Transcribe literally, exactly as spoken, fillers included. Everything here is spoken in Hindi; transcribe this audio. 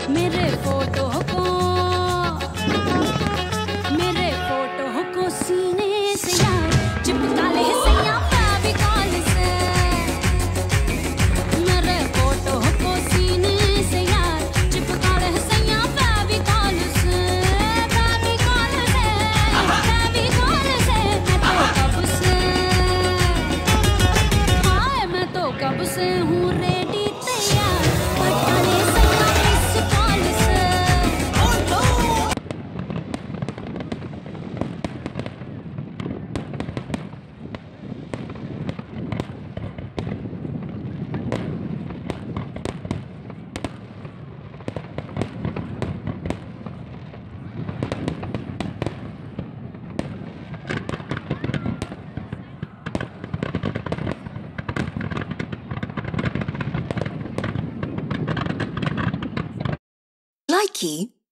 मेरे फोटो को मेरे फोटो को सीने से यार चिपका ले सैया फेविकॉल से। मेरे फोटो को सीने से यार चिपका ले सैया फेविकॉल से। फेविकॉल से फेविकॉल से मैं तो कब से हाय मैं तो कब से हूँ रेडी तैयार पटा ले सैया इस कॉल से। Likey